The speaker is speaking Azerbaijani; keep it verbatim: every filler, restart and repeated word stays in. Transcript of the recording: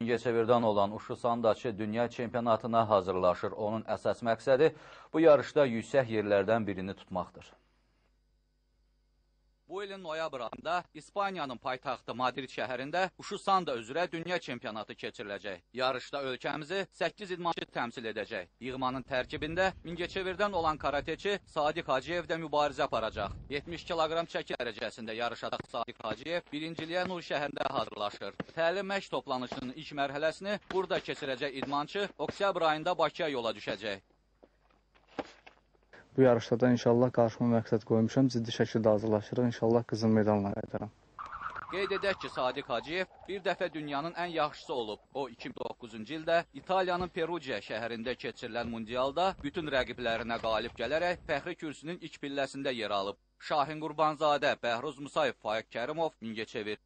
Mingəçevirdən olan Uşu Sandaçı dünya çempionatına hazırlaşır. Onun əsas məqsədi bu yarışda yüksək yerlərdən birini tutmaqdır. Bu ilin noyabr ayında İspaniyanın paytaxtı Madrid şəhərində Uşu Sanda üzrə dünya çempionatı keçiriləcək. Yarışda ölkəmizi səkkiz idmançı təmsil edəcək. Yığmanın tərkibində Mingəçevirdən olan karateçi Sadiq Hacıyev də mübarizə aparacaq. yetmiş kiloqram çəki dərəcəsində yarışacaq Sadiq Hacıyev birinciliyə Nur şəhərində hazırlaşır. Təlim məşq toplanışının ilk mərhələsini burada keçirəcək idmançı oktyabr ayında Bakıya yola düşəcək. Bu yarışda da inşallah qarşıma məqsəd qoymuşam, ciddi şəkildə hazırlaşırıq, inşallah qızıl medalla qaytaram. Qeyd edək ki, Sadiq Hacıyev bir dəfə dünyanın ən yaxşısı olub. O, iki min doqquzuncu ildə İtaliyanın Perugia şəhərində keçirilən mundialda bütün rəqiblərinə qalib gələrək fəxri kürsünün ilk pilləsində yer alıb. Şahin Qurbanzadə, Bəhruz Musayev, Faiq Kərimov, Mingəçevir.